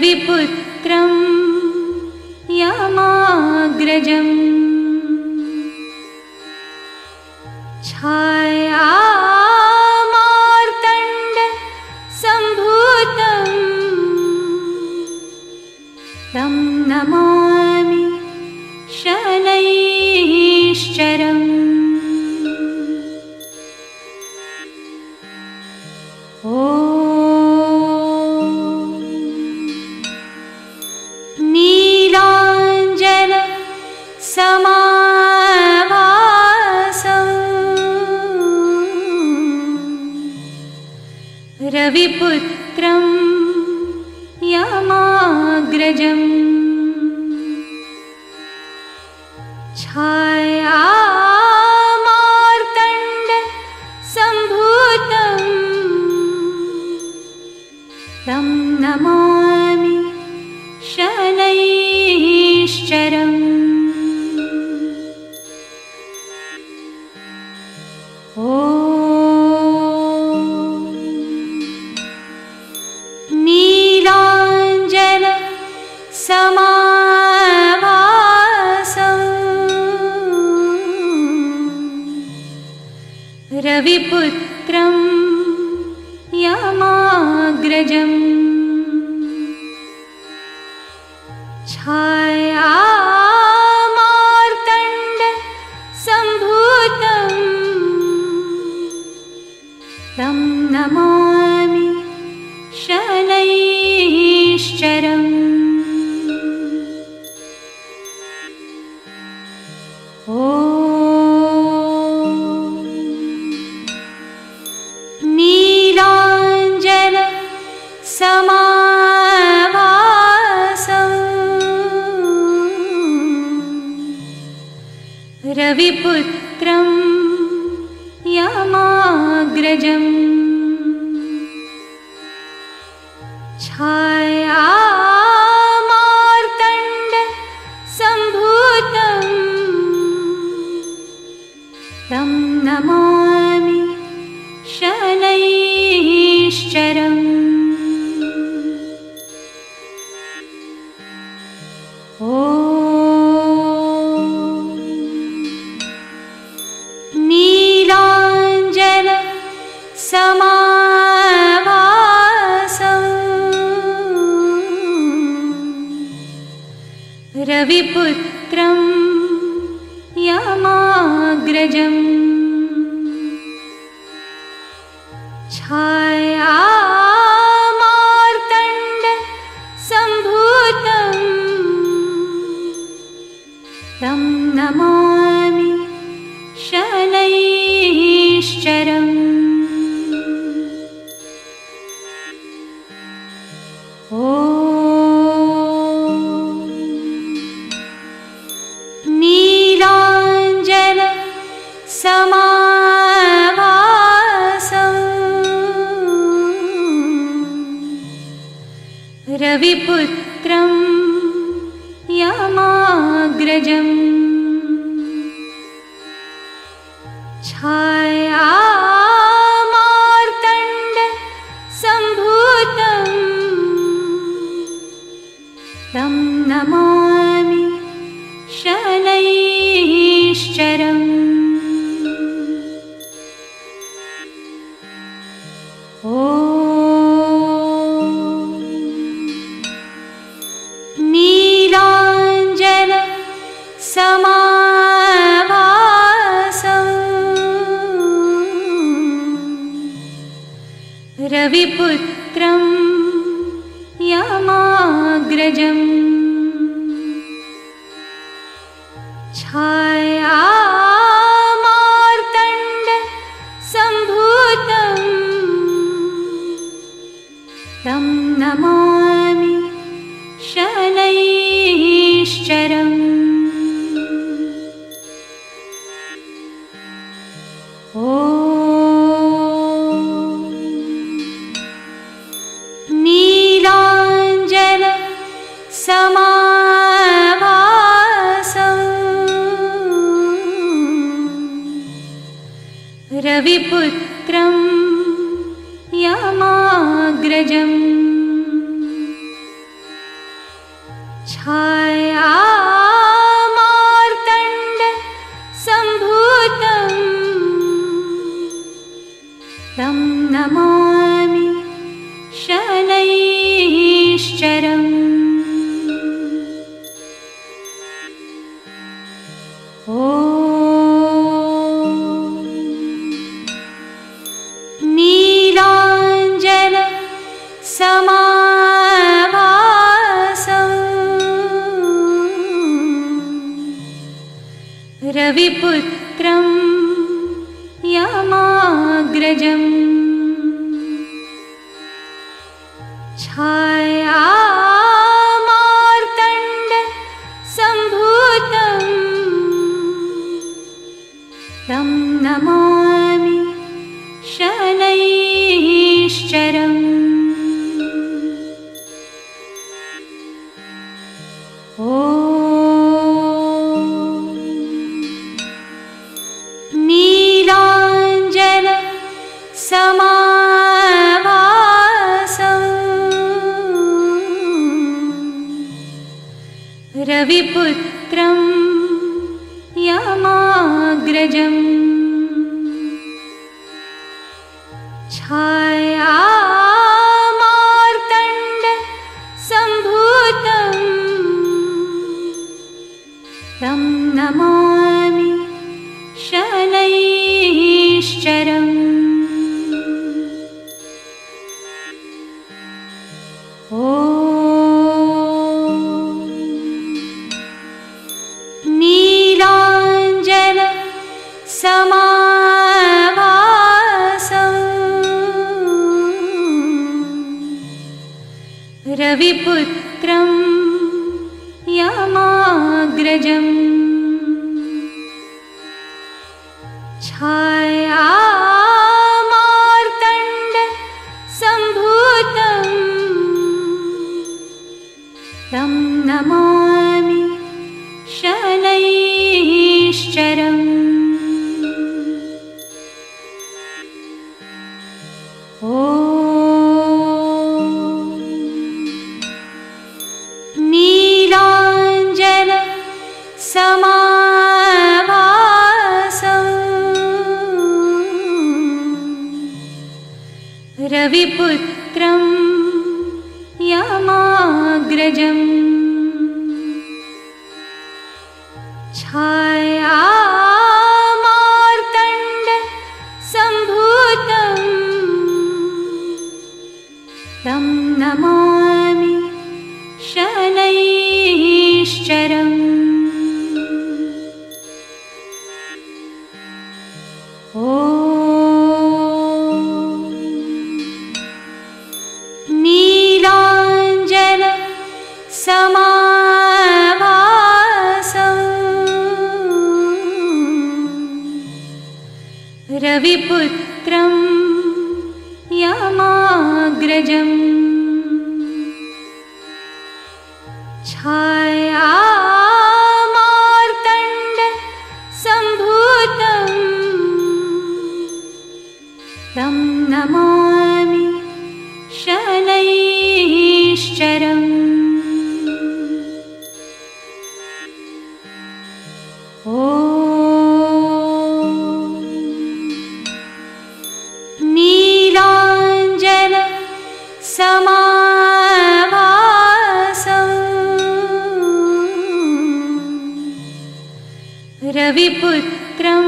रविपुत्रं यमाग्रजम् छायामार्तण्ड सम्भूतं तं नमामि शनैश्चरम्। नीलाञ्जन समाभासं रविपुत्रं यमाग्रजम् छायामार्तण्ड सम्भूतं तं नमामि शनैश्चरम्। नीलाञ्जन समाभासं रविपुत्रं यमाग्रजम् छायामार्तण्ड सम्भूतं तं नमामि शनैश्चरम्। नीलाञ्जन समाभासं रविपुत्रं यमाग्रजम् छायामार्तण्ड सम्भूतं तं नमामि शनैश्चरम्। नीलाञ्जन समाभासं रविपुत्रं यमाग्रजम् छायामार्तण्ड सम्भूतं तं नमामि शनैश्चरम्। नीलाञ्जन समाभासं रविपुत्रं यमाग्रजम् छायामार्तण्ड सम्भूतं तं नमामि शनैश्चरम्। नीलाञ्जन समाभासं रविपुत्रं यमाग्रजम् छायामार्तण्ड सम्भूतं तं नमामि शनैश्चरम्। नीलाञ्जन समाभासं रविपुत्रं यमाग्रजम् छायामार्तण्ड सम्भूतं तं नमामि शनैश्चरम्। नीलाञ्जन समाभासं रविपुत्रं यमाग्रजम् छायामार्तण्ड सम्भूतं तं नमामि शनैश्चरम्। नीलाञ्जन समाभासं रविपुत्रं यमाग्रजम् छायामार्तण्ड सम्भूतं तं नमामि शनैश्चरम्। नीलाञ्जन समाभासं रविपुत्रं यमाग्रजम् छायामार्तण्ड सम्भूतं तं नमामि शनैश्चरम्। नीलाञ्जन समाभासं रविपुत्रं यमाग्रजम् छायामार्तण्ड सम्भूतं तं नमामि शनैश्चरम्। नीलाञ्जन समाभासं रविपुत्रं यमाग्रजम् छायामार्तण्ड सम्भूतं तं नमामि शनैश्चरम्। नीलाञ्जन समाभासं रविपुत्रं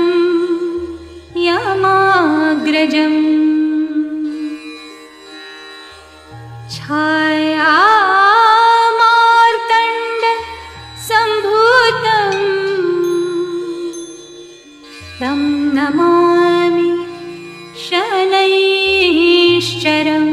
यमाग्रजम् छायामार्तण्ड सम्भूतं तं नमामि शनैश्चरम्।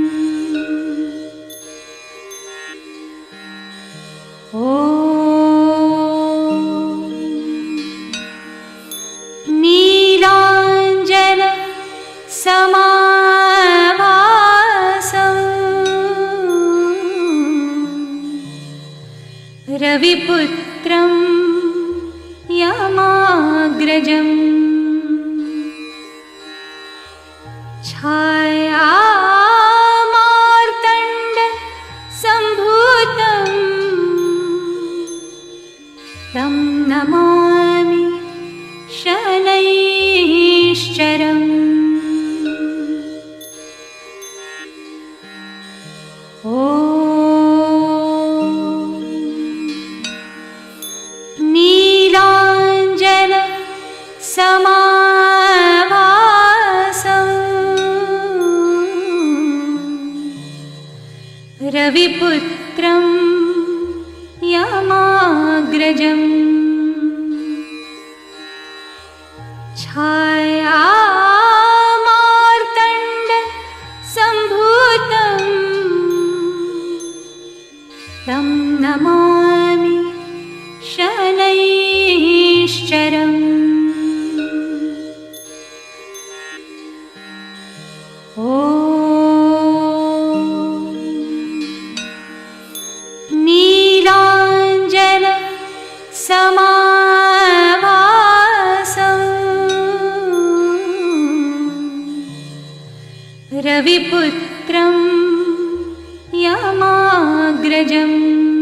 नीलाञ्जन समाभासं रविपुत्रं यमाग्रजम् छायामार्तण्ड सम्भूतं रविपुत्रं यमाग्रजम् छायामार्तण्ड सम्भूतं तं नमामि शनैश्चरम्। नीलाञ्जन समाभासं रविपुत्रं यमाग्रजम्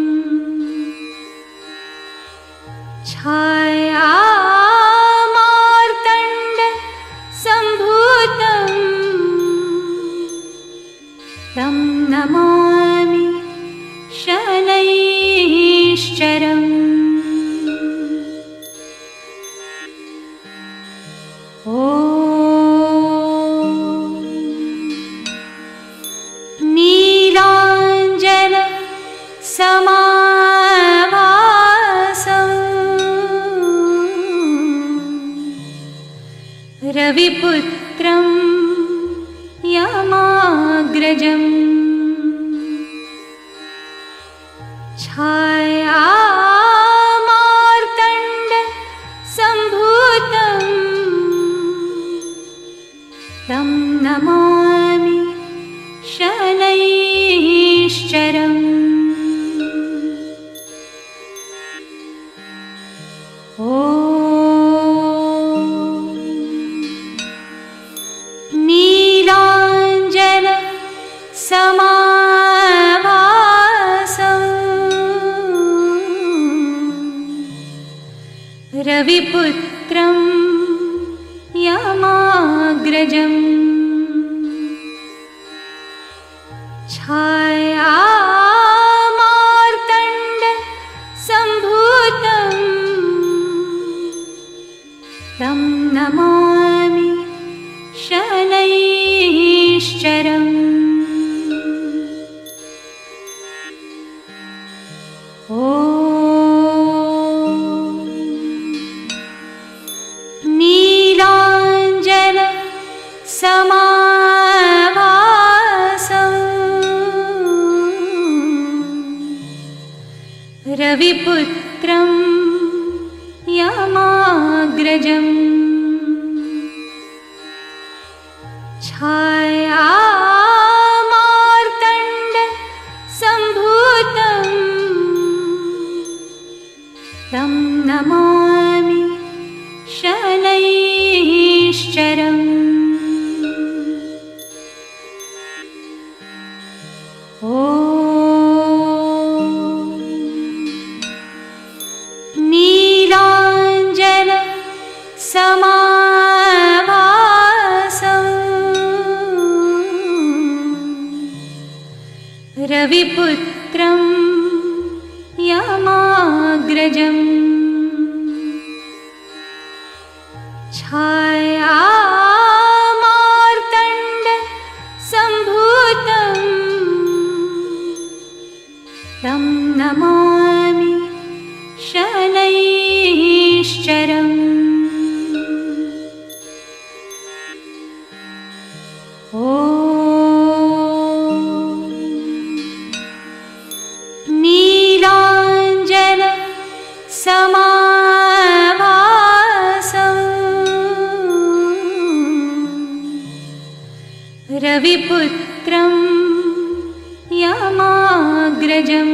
छायामार्तण्ड सम्भूतं तं नमामि शनैश्चरम्। नीलाञ्जन समाभासं रविपुत्रं यमाग्रजम् छायामार्तण्ड सम्भूतं तं नमामि शनैश्चरम्। नीलाञ्जन समाभासं रविपुत्रं यमाग्रजम् छायामार्तण्ड सम्भूतं तं नमामि शनैश्चरम्। नीलाञ्जन समाभासं रविपुत्रं यमाग्रजम् छायामार्तण्ड सम्भूतं तं नमामि शनैश्चरम्। नीलाञ्जन समाभासं रविपुत्रं यमाग्रजम् छायामार्तण्ड सम्भूतं तं नमामि शनैश्चरम्। नीलाञ्जन समाभासं रविपुत्रं यमाग्रजम्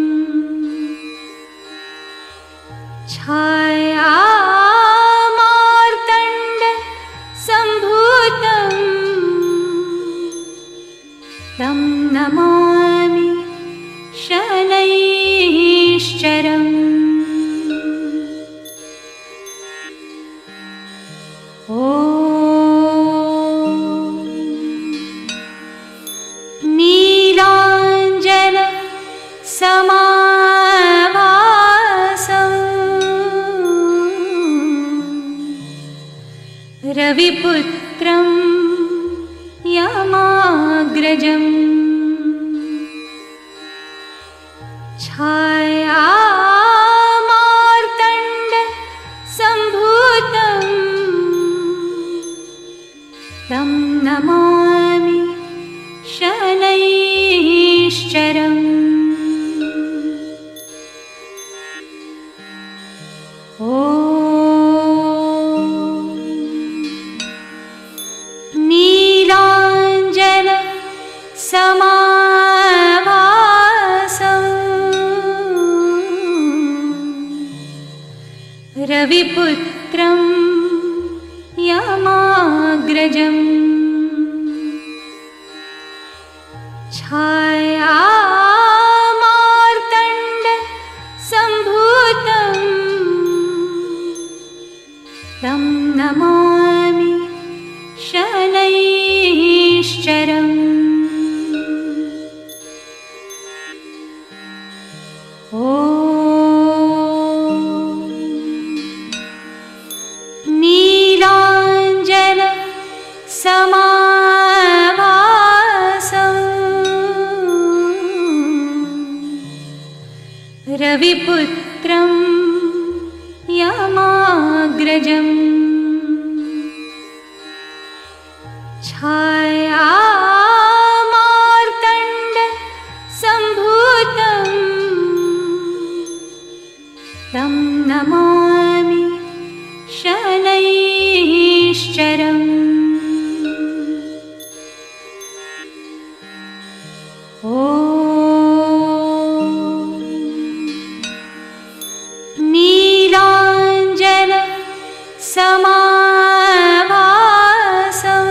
छायामार्तण्ड सम्भूतं तं नमामि शनैश्चरम्। नीलाञ्जन समाभासं रविपुत्रं यमाग्रजम् छायामार्तण्ड सम्भूतं तं नमामि शनैश्चरम्। नीलाञ्जन समाभासं रविपुत्रं यमाग्रजम् छायामार्तण्ड सम्भूतं तं नमामि शनैश्चरम्। नीलाञ्जन समाभासं रविपुत्रं यमाग्रजम् छायामार्तण्ड सम्भूतं तं नमामि शनैश्चरम्। नीलाञ्जन समाभासं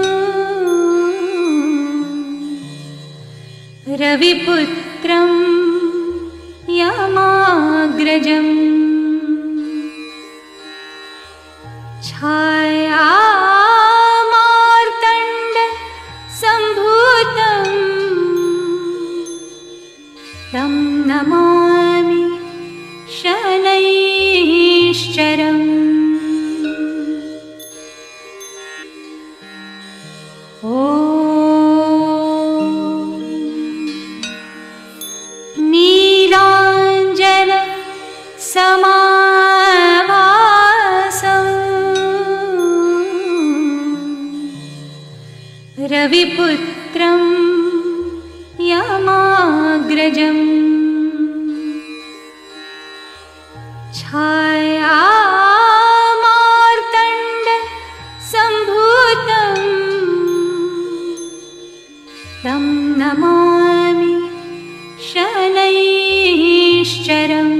रविपुत्रं यमाग्रजम् छायामार्तण्ड सम्भूतं तं नमामि शनैश्चरम्। नीलाञ्जन समाभासं रविपुत्रं यमाग्रजम् छायामार्तण्ड सम्भूतं तं नमामि शनैश्चरम्।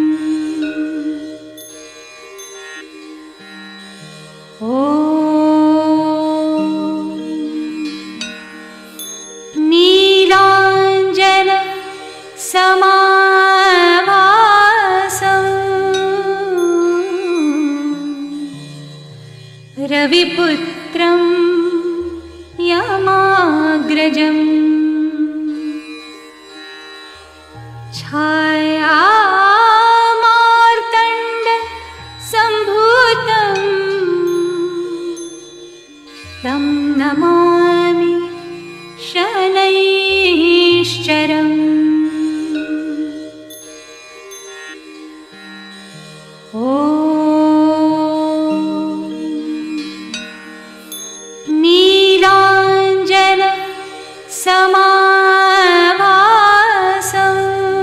नीलाञ्जन समाभासं रविपुत्रं यमाग्रजम् छायामार्तण्ड सम्भूतं तं नमामि शनैश्चरम्। नीलाञ्जन समाभासं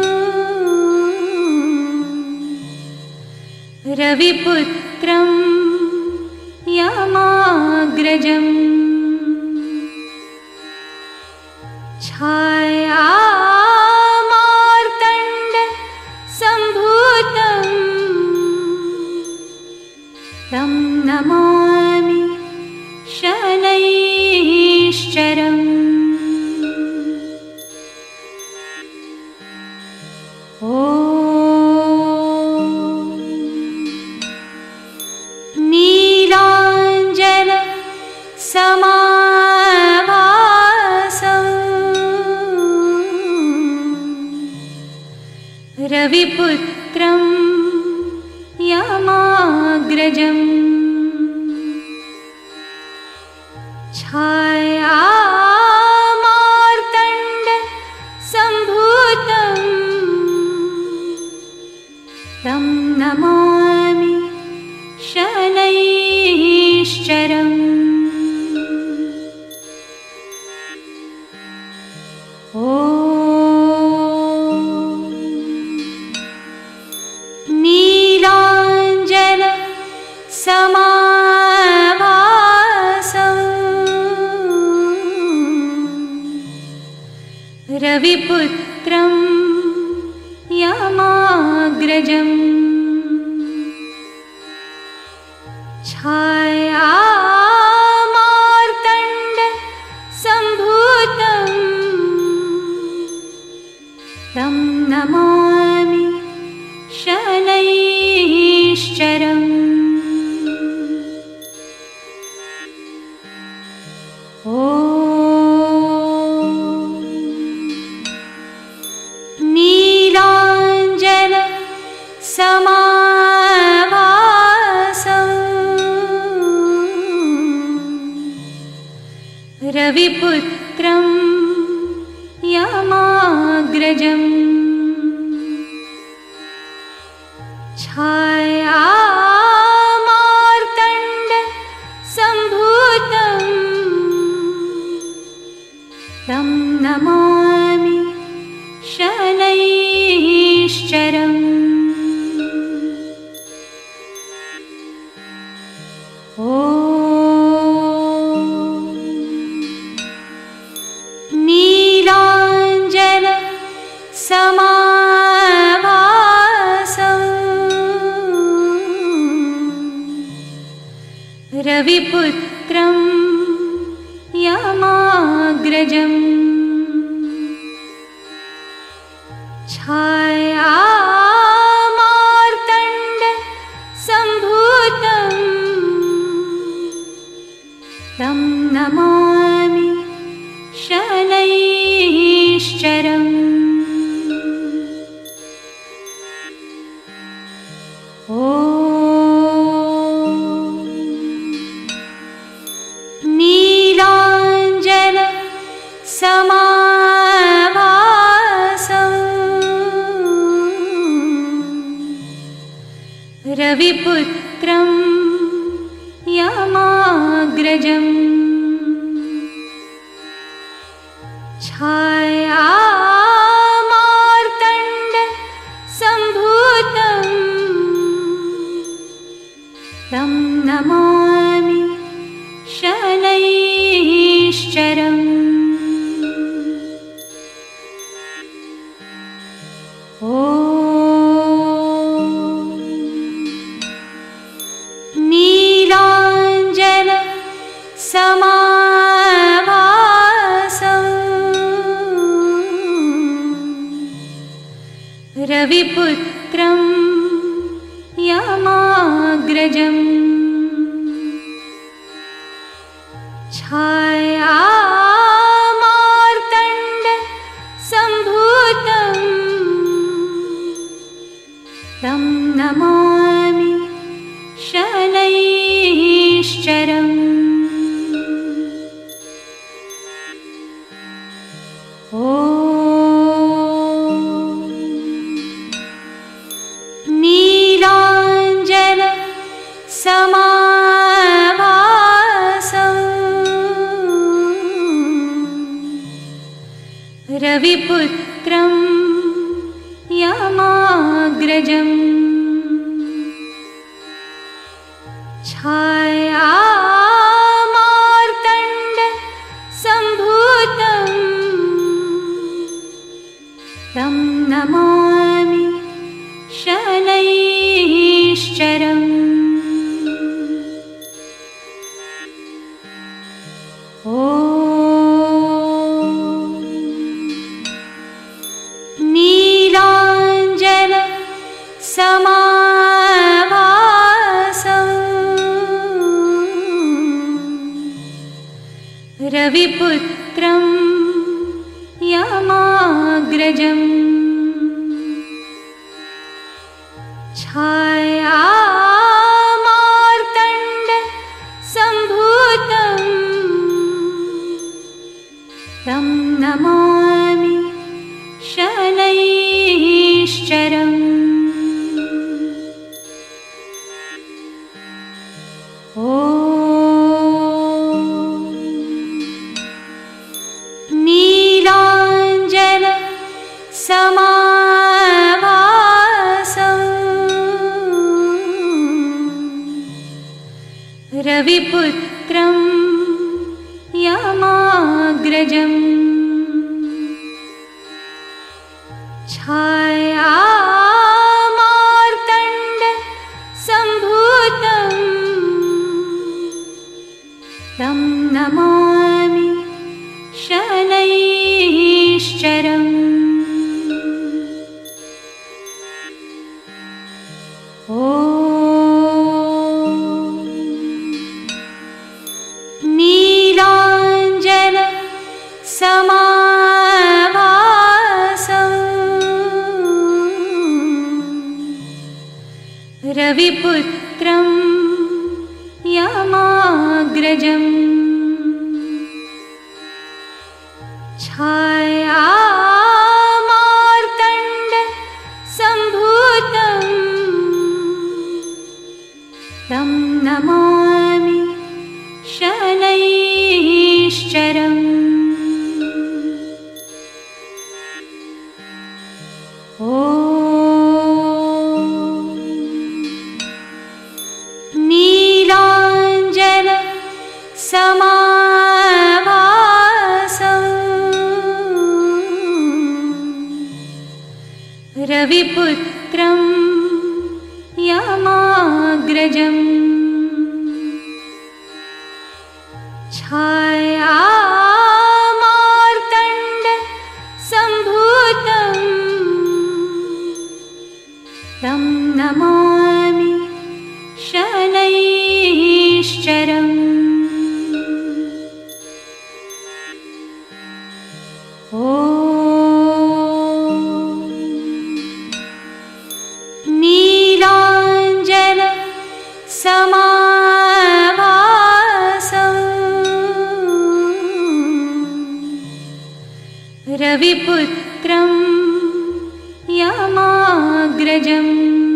रविपुत्रं यमाग्रजम् छायामार्तण्ड सम्भूतं तं नमामि शनैश्चरम्। नीलाञ्जन समाभासं रविपुत्रं यमाग्रजम् छायामार्तण्ड सम्भूतं रविपुत्रं यमाग्रजम् छायामार्तण्ड सम्भूतं तं नमामि शनैश्चरम्। नीलाञ्जन समाभासं रविपुत्रं यमाग्रजम् छायामार्तण्ड सम्भूतं तं नमामि शनैश्चरम्। नीलाञ्जन समाभासं रविपुत्रं यमाग्रजम् छायामार्तण्ड सम्भूतं तं नमामि शनैश्चरम्। नीलाञ्जन समाभासं रविपुत्रं यमाग्रजम् छायामार्तण्ड सम्भूतं तं नमामि शनैश्चरम्। नीलाञ्जन समाभासं रविपुत्रं यमाग्रजम् छायामार्तण्ड सम्भूतं तं नमामि शनैश्चरम्। नीलाञ्जन समाभासं रविपुत्रं यमाग्रजम् छायामार्तण्ड सम्भूतं तं नमामि शनैश्चरम्। नीलाञ्जन समाभासं रविपुत्रं यमाग्रजम् छायामार्तण्ड सम्भूतं तं नमामि शनैश्चरम्। नीलाञ्जन समाभासं रविपुत्रं यमाग्रजम् समाभासं रविपुत्रं यमाग्रजम् छायामार्तण्ड सम्भूतं तं नमामि शनैश्चरम्। नीलाञ्जन समाभासं रविपुत्रं यमाग्रजम् छायामार्तण्ड सम्भूतं तं नमामि शनैश्चरम्। नीलाञ्जन समाभासं रविपुत्रं यमाग्रजम्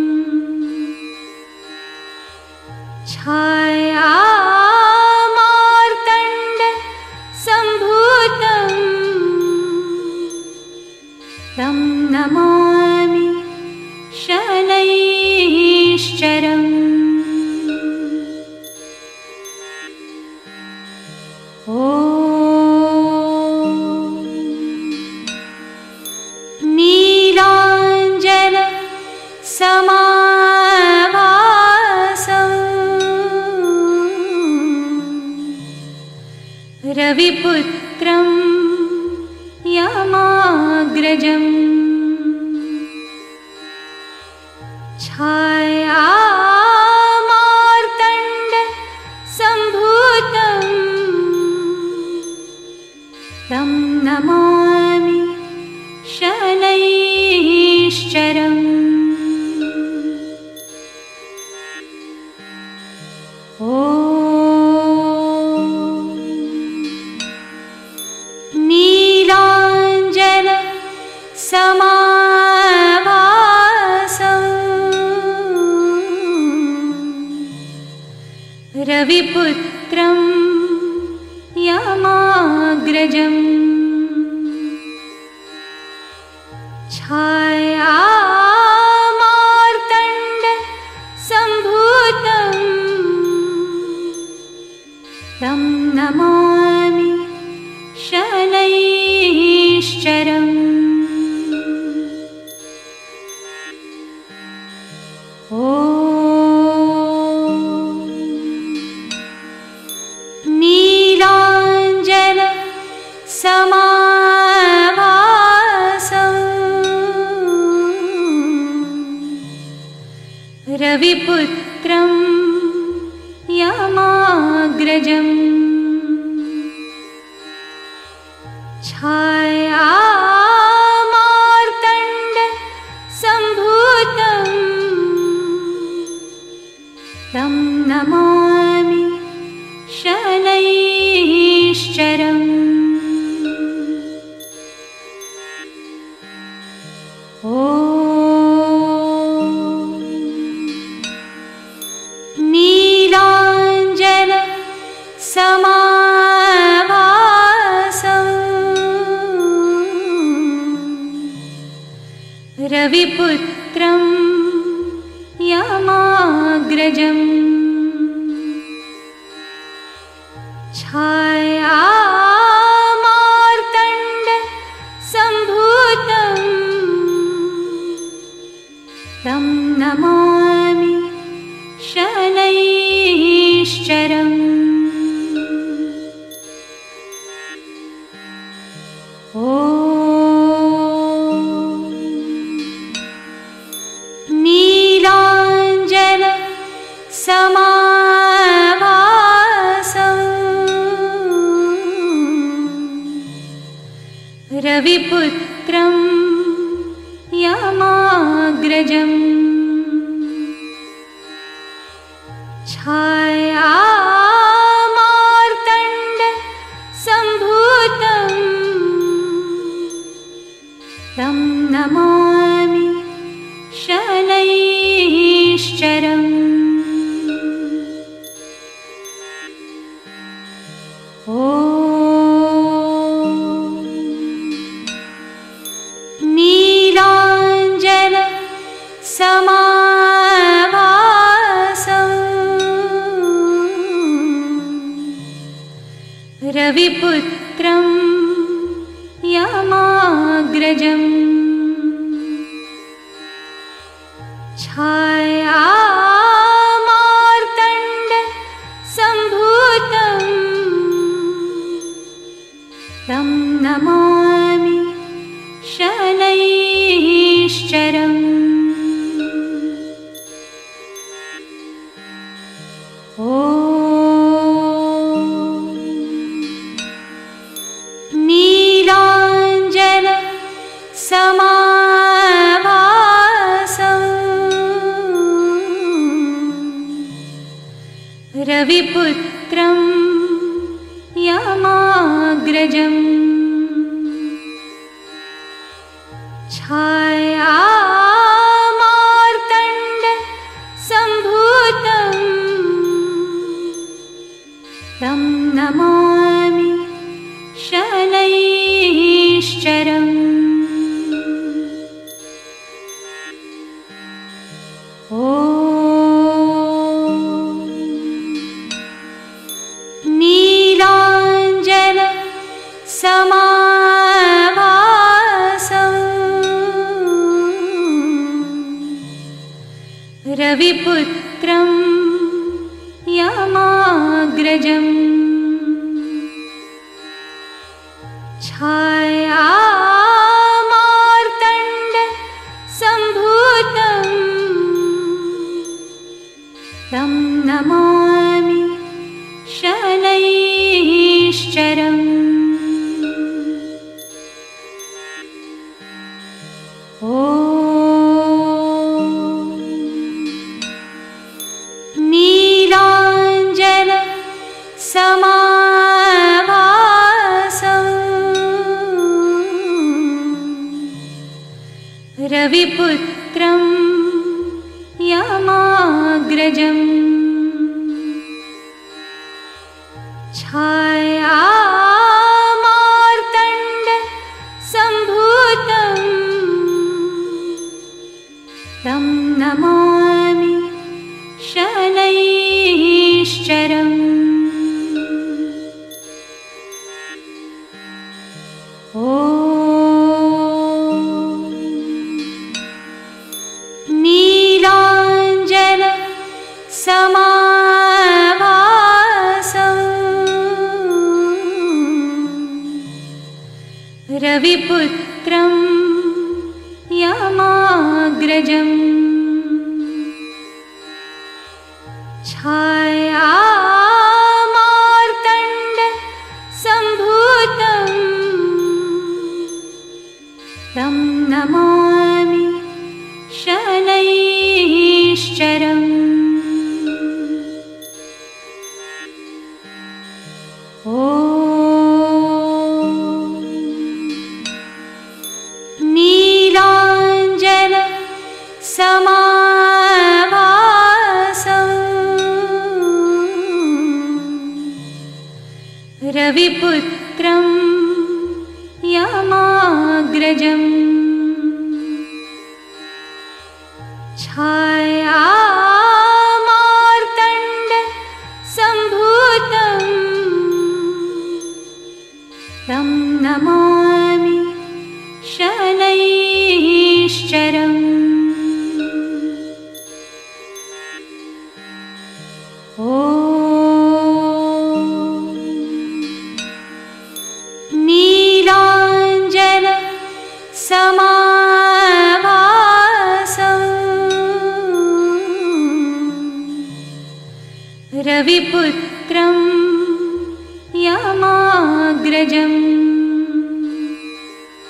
छायामार्तण्ड सम्भूतं तं नमामि शनैश्चरम्। नीलाञ्जन समाभासं रविपुत्रं यमाग्रजम् छायामार्तण्ड सम्भूतं तं नमामि शनैश्चरम्। नीलाञ्जन समाभासं रविपुत्रं यमाग्रजम् छायामार्तण्ड सम्भूतं तं नमामि शनैश्चरम्। नीलाञ्जन समाभासं रविपुत्रं यमाग्रजम् छायामार्तण्ड सम्भूतं तं नमामि शनैश्चरम्। नीलाञ्जन समाभासं रविपुत्रं यमाग्रजम् छायामार्तण्ड सम्भूतं तं नमामि शनैश्चरम्। नीलाञ्जन समाभासं रविपुत्रं यमाग्रजम् छायामार्तण्ड सम्भूतं तं नमामि शनैश्चरम्। रविपुत्रं यमाग्रजम् छायामार्तण्ड सम्भूतं तं नमामि शनैश्चरम्। रविपुत्रं यमाग्रजम् छायामार्तण्ड सम्भूतं तं नमामि शनैश्चरम्। रविपुत्रं यमाग्रजम् छायामार्तण्ड सम्भूतं तं नमामि शनैश्चरम्। रविपुत्रं यमाग्रजम् छायामार्तण्ड सम्भूतं तं नमामि शनैश्चरम्। रविपुत्रं यमाग्रजम् छायामार्तण्ड सम्भूतं तं नमामि शनैश्चरम्। रविपुत्रं यमाग्रजम् छायामार्तण्ड सम्भूतं तं नमामि शनैश्चरम्। रविपुत्रं यमाग्रजम्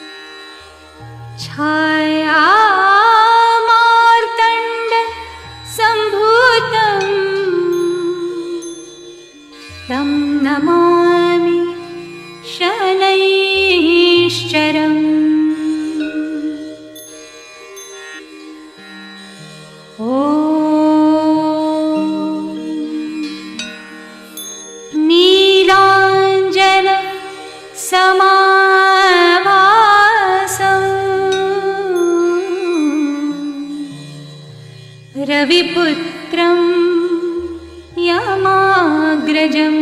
समाभासम् रविपुत्रं यमाग्रजम्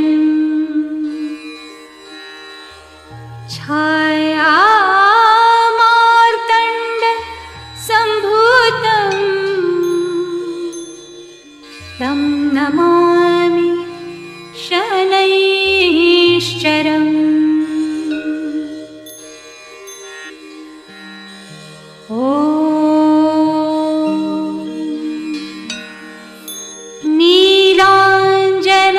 छायामार्तण्ड सम्भूतं तं नमामि शनैश्चरम् नीलाञ्जन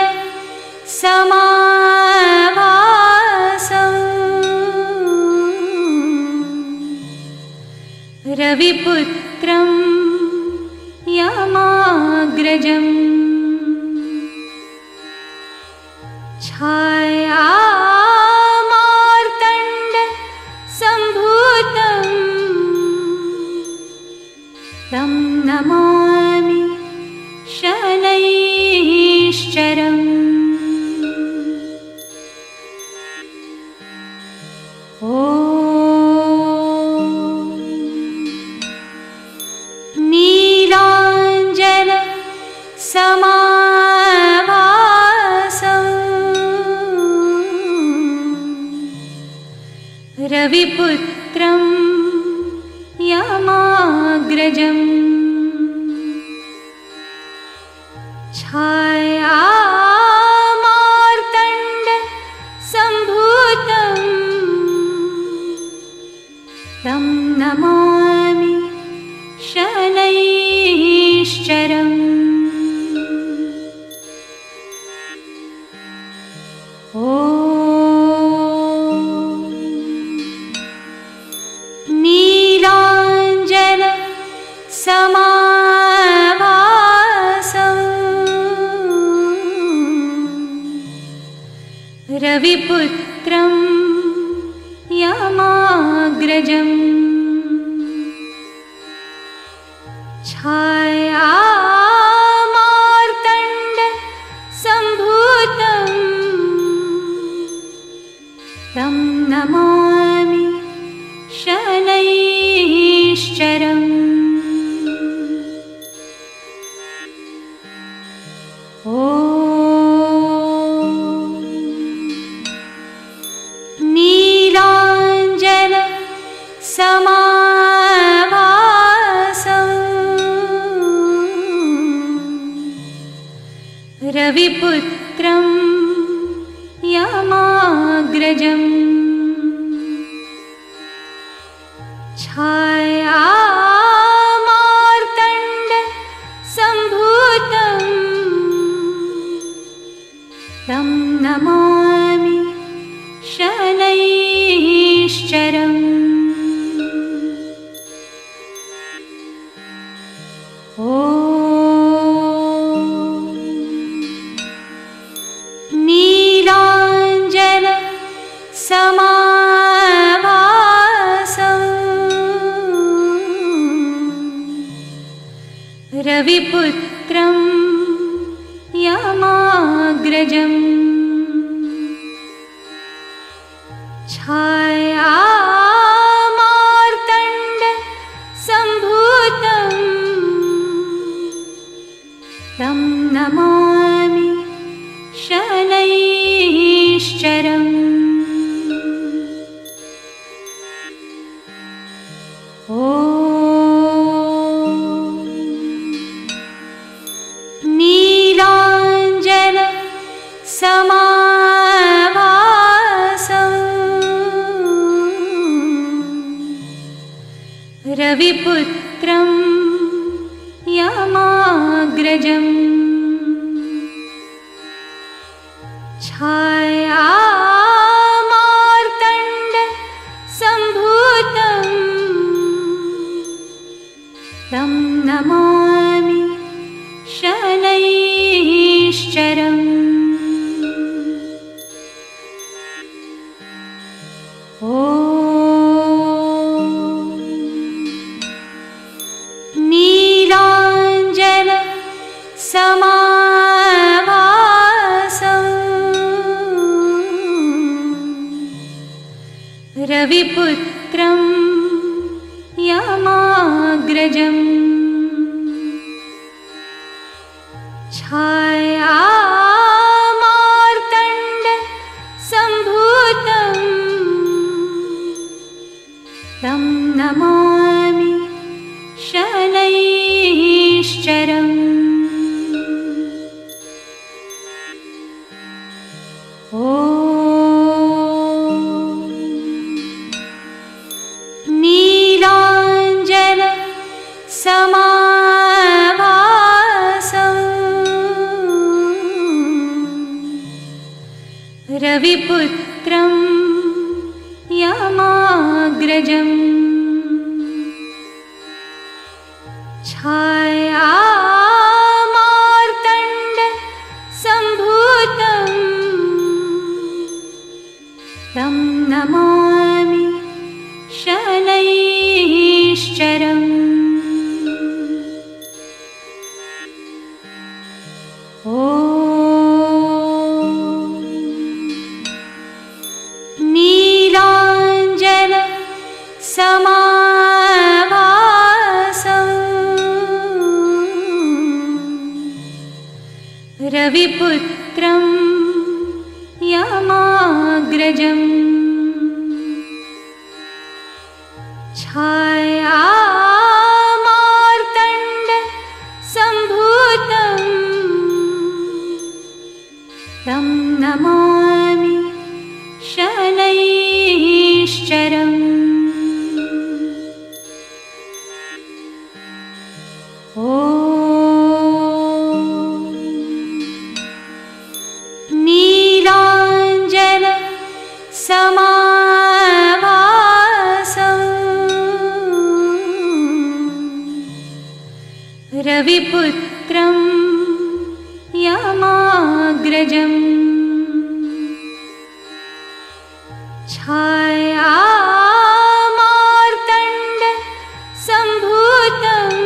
समाभासम् रविपुत्रं यमाग्रजम् छायामार्तण्ड सम्भूतं तं नमामि शनैश्चरम् नीलाञ्जन समाभासम् रविपुत्रं यमाग्रजम् छायामार्तण्ड सम्भूतं तं नमामि शनैश्चरम् नीलाञ्जन समाभासम् रविपुत्रं यमाग्रजम् छायामार्तण्ड सम्भूतं तं नमामि शनैश्चरम् नीलाञ्जन समाभासम् रविपुत्रं यमाग्रजम् छायामार्तण्ड सम्भूतं तं नमामि शनैश्चरम् नीलाञ्जन समाभासम् रविपुत्रं यमाग्रजम् छायामार्तण्ड सम्भूतं तं नमामि शनैश्चरम् नीलाञ्जन समाभासम् रविपुत्रं यमाग्रजम् छायामार्तण्ड सम्भूतं तं नमामि शनैश्चरम् नीलाञ्जन समाभासम् रविपुत्रं यमाग्रजम् छायामार्तण्ड सम्भूतं तं नमामि शनैश्चरम्। नीलाञ्जन समाभासं रविपुत्रं यमाग्रजम् छायामार्तण्ड सम्भूतं तं नमामि शनैश्चरम्। नीलाञ्जन समाभासं रविपुत्रं यमाग्रजम् छायामार्तण्ड सम्भूतं तं नमामि शनैश्चरम्। नीलाञ्जन समाभासं रविपुत्रं यमाग्रजम् छायामार्तण्ड सम्भूतं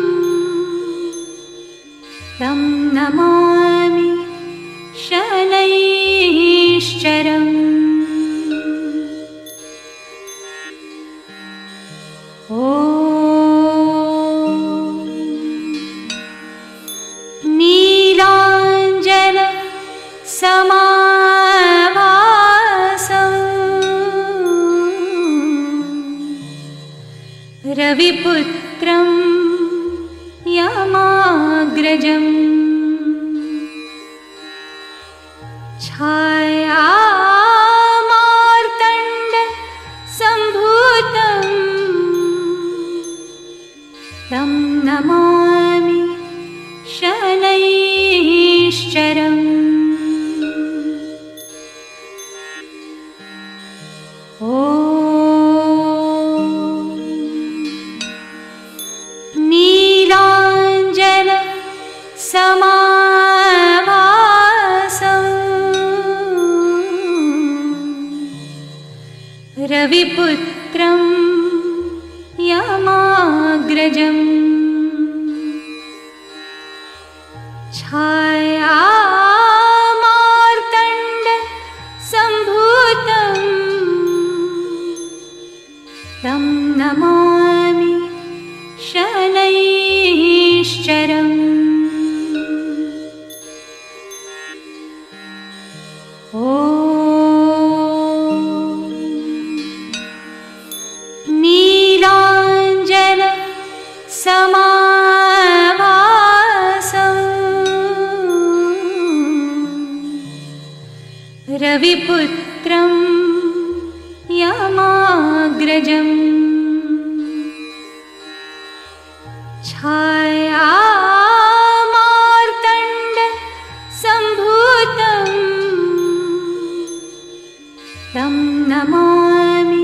तं नमामि शनैश्चरम्। नीलाञ्जन समाभासं रविपुत्रं यमाग्रजम् छायामार्तण्ड सम्भूतं तं नमामि शनैश्चरम्। नीलाञ्जन समाभासं रविपुत्रं यमाग्रजम् छायामार्तण्ड सम्भूतं तं नमामि शनैश्चरम्। नीलाञ्जन समाभासं रविपुत्रं यमाग्रजम् छायामार्तण्ड सम्भूतं तं नमामि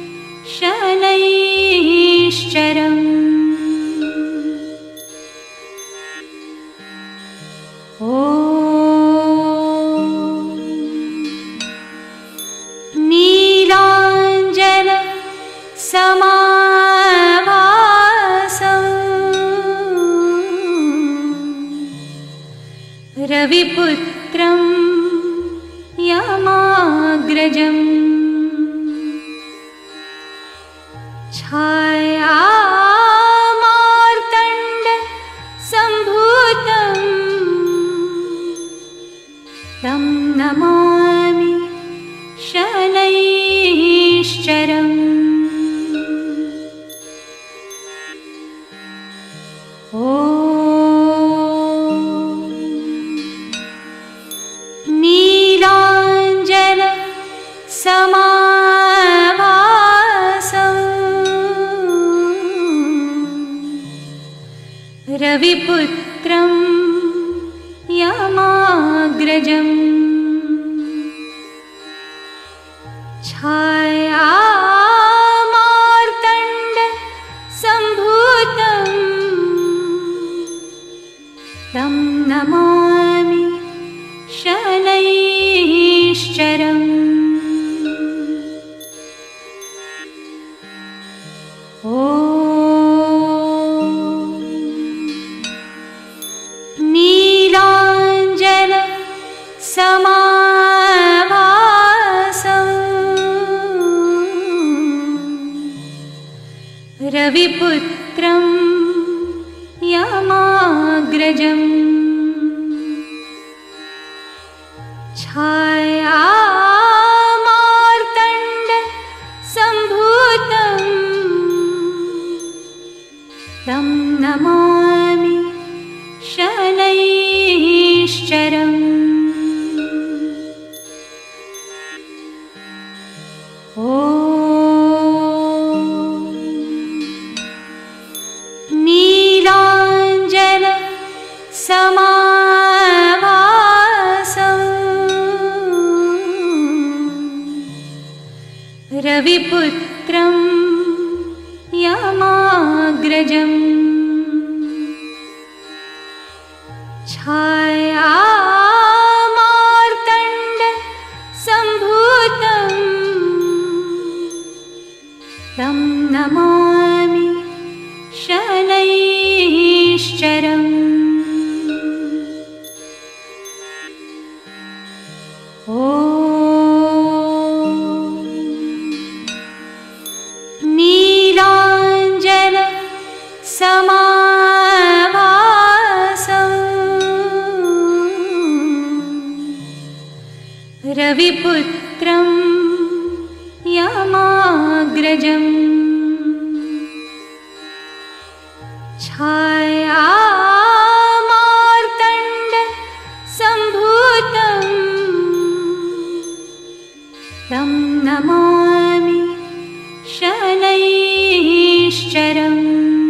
शनैश्चरम्। नीलाञ्जन समाभासं रविपुत्रं यमाग्रजम् रविपुत्रं यमाग्रजम् छायामार्तण्ड सम्भूतं तं नमामि शनैश्चरम्। नीलाञ्जन समाभासं रविपुत्रं यमाग्रजम् छायामार्तण्ड सम्भूतं तं नमामि शनैश्चरम्। नीलाञ्जन समाभासं रविपुत्रं यमाग्रजम् छायामार्तण्ड सम्भूतं तं नमामि शनैश्चरम्। नीलाञ्जन समाभासं रविपुत्रं यमाग्रजम् छायामार्तण्ड सम्भूतं तं नमामि शनैश्चरम्।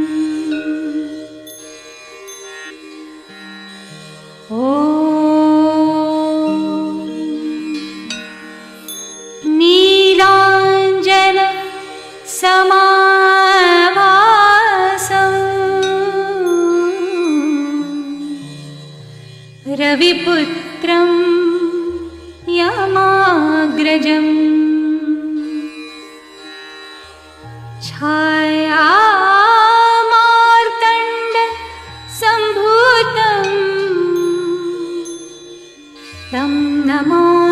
नीलाञ्जन समाभासं रविपुत्रं यमाग्रजम् छायामार्तण्ड सम्भूतं तं नमामि